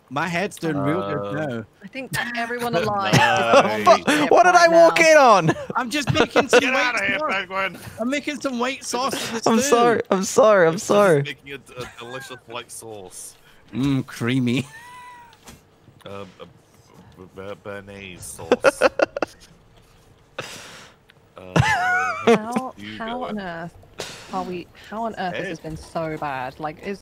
My head's doing real good now. I think everyone alive. Nice. What did I walk in on? I'm just making some Get white out of here, sauce. Penguin. I'm making some white sauce for this I'm stew. sorry. I'm sorry. I'm sorry. Making a delicious white sauce. Mmm, creamy. Béarnaise sauce. How on earth are we? How on earth has this been so bad? Like,